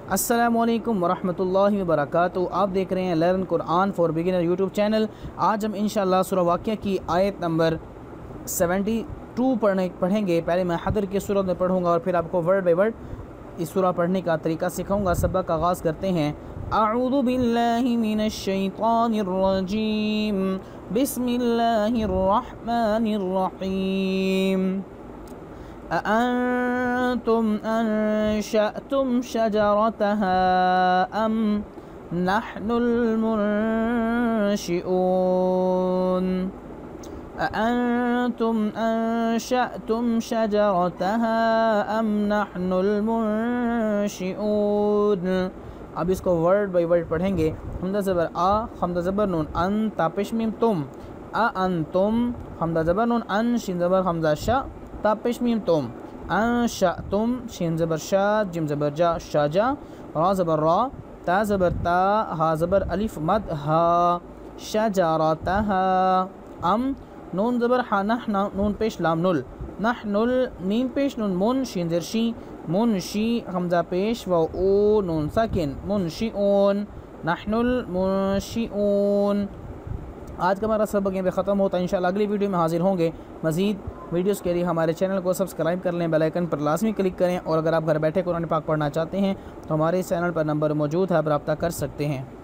अस्सलामुअलैकुम वरहमतुल्लाहि वबरकातुहू। आप देख रहे हैं learn Quran for beginner YouTube channel. आज हम इंशाअल्लाह सूरह वाक़िया की आयत नंबर 72 पढ़ेंगे। पहले मैं हदर की सूरत में पढ़ूँगा और फिर आपको वर्ड बाई वर्ड इस सूरह पढ़ने का तरीका सिखाऊंगा। सबक का आगाज़ करते हैं। अऊज़ु बिल्लाहि मिनश शैतानिर रजीम, बिस्मिल्लाहिर रहमानिर रहीम। अअंतुम अंशअतुम शजरतहा अम नहनुल मुनशिऊन। अअंतुम अंशअतुम शजरतहा अम नहनुल मुनशिऊन। अब इसको वर्ड बाई वर्ड पढ़ेंगे। हमदा ज़बर आ, हमदा ज़बर नून अन, तापिश मीम तुम, अअंतुम, हमदा ज़बर नून अन, शिन ज़बर हमदा शा, तापिश मीम तुम, अंशअतुम, शिन ज़बर शा, जिम ज़बर जा, शाजा, रा ज़बर रा, ता ज़बर ता, हा ज़बर अलिफ मद हा, शजरतहा, अम, नून ज़बर हा, नह नून पेश लाम नुल, नहनुल, मीम पेश नून मुन, शिन ज़र शी, मुनशी, हमज़ा पेश व ओ, नून साकिन, मुनशिऊन, नहनुल मुनशिऊन। आज का हमारा सबक यहाँ पे ख़त्म होता है। इंशाअल्लाह अगली वीडियो में हाजिर होंगे। मज़ीद वीडियोस के लिए हमारे चैनल को सब्सक्राइब कर लें, बेल आइकन पर लाजमी क्लिक करें और अगर आप घर बैठे कुरान पाक पढ़ना चाहते हैं तो हमारे इस चैनल पर नंबर मौजूद है, आप रब्ता कर सकते हैं।